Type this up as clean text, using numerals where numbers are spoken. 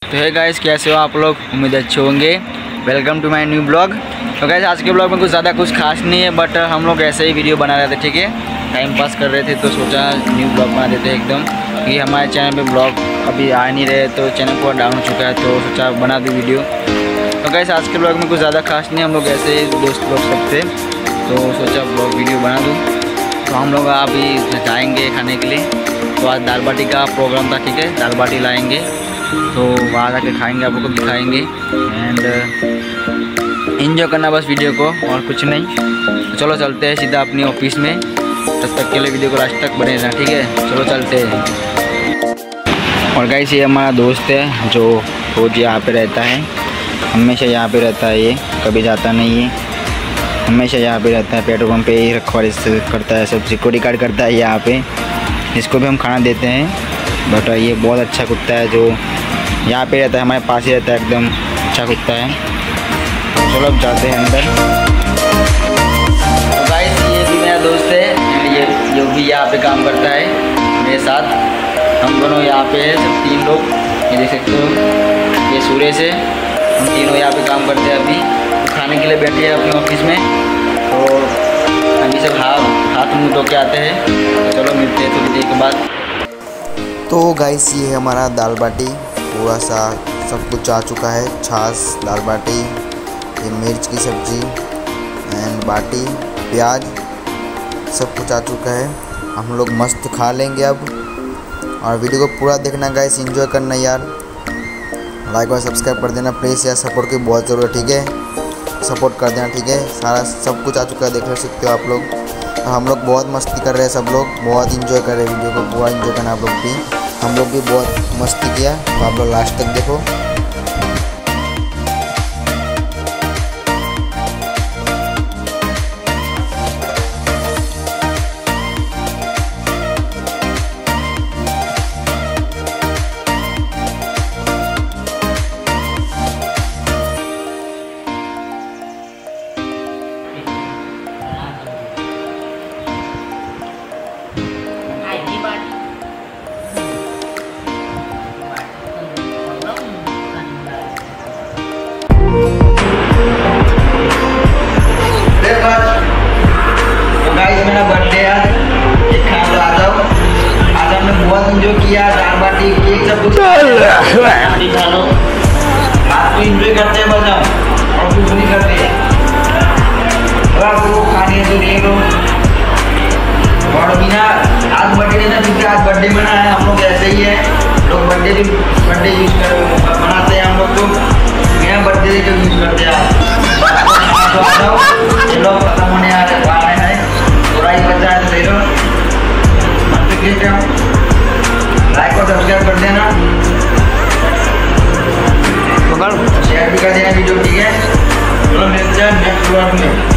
तो है गाइस, कैसे हो आप लोग? उम्मीद अच्छे होंगे। Welcome to my new blog. तो गाइस आज के ब्लॉग में कुछ ज़्यादा कुछ खास नहीं है, बट हम लोग ऐसे ही वीडियो बना रहे थे, ठीक है। टाइम पास कर रहे थे तो सोचा न्यू ब्लॉग बना देते हैं एकदम, क्योंकि हमारे चैनल पे ब्लॉग अभी आ नहीं रहे, तो चैनल पूरा डाउन हो चुका है, तो सोचा बना दूँ वीडियो। तो गाइस आज के ब्लॉग में कुछ ज़्यादा खास नहीं है, हम लोग ऐसे ही दोस्त लोग सब थे, तो सोचा ब्लॉग वीडियो बना दूँ। तो हम लोग अभी जाएंगे खाने के लिए। तो आज दाल बाटी का प्रोग्राम था, ठीक है। दाल बाटी लाएंगे तो वहाँ जाके खाएंगे, आप लोग को दिखाएंगे एंड एंजॉय करना बस वीडियो को, और कुछ नहीं। तो चलो चलते हैं सीधा अपनी ऑफिस में। तब तक के लिए वीडियो को लास्ट तक बने रहना, ठीक है। चलो चलते हैं। और गाइस ये हमारा दोस्त है जो रोज यहाँ पे रहता है, हमेशा यहाँ पे रहता है, ये कभी जाता नहीं है, हमेशा यहाँ पे रहता है। पेट्रोल पंप पे ही रखवाली करता है, सब सिक्योरिटी गार्ड करता है यहाँ पे। इसको भी हम खाना देते हैं, बट ये बहुत अच्छा कुत्ता है जो यहाँ पे रहता है, हमारे पास ही रहता है, एकदम अच्छा कुत्ता है। चलो अब जाते हैं अंदर। तो गाइस ये भी मेरा दोस्त है, ये भी यहाँ पे काम करता है मेरे साथ। हम दोनों यहाँ पे हैं, सब तीन लोग, ये देख सकते हो। ये सुरेश है, हम तीनों यहाँ पे काम करते हैं। अभी तो खाने के लिए बैठे हैं अपने ऑफिस में, तो अभी सब हाथ मुँह धो के आते हैं। तो चलो मिलते हैं थोड़ी देर के बाद। तो गाइस ये है हमारा दाल बाटी, पूरा सा सब कुछ आ चुका है। छाछ, दाल बाटी, ये मिर्च की सब्ज़ी एंड बाटी, प्याज, सब कुछ आ चुका है। हम लोग मस्त खा लेंगे अब। और वीडियो को पूरा देखना गाइस, एंजॉय करना यार। लाइक और सब्सक्राइब कर देना प्लीज़ यार, सपोर्ट की बहुत ज़रूरत है, ठीक है। सपोर्ट कर देना, ठीक है। सारा सब कुछ आ चुका है, देख सकते हो आप लोग। हम लोग बहुत मस्ती कर रहे हैं, सब लोग बहुत इंजॉय कर रहे हैं। वीडियो को पूरा इंजॉय करना आप लोग भी, हम लोग भी बहुत मस्ती किया, तो आप लोग लास्ट तक देखो। मेरा बर्थडे है, एक खाना ला जाओ। आज हमने बहुत एंजॉय किया, दाल बाटी, केक, सब कुछ खा लो। रात को एंजॉय करते हैं बस हम, और कुछ नहीं करते। आपको खाने तो नहीं लो। और बिना आज बर्थडे देना, क्योंकि आज बर्थडे मना है, हम लोग ऐसे ही है। लोग बर्थडे यूज मनाते हैं, हम लोग तो बिना बर्थडे के यूज करते हैं। तो आ जाओ, ये लोग खत्म होने आ रहे हैं, थोड़ा ही बचा है, तो दे लो। लाइक और सब्सक्राइब कर देना, शेयर भी कर देना वीडियो, ठीक है। चलो मिलते हैं नेक्स्ट ब्लॉग में।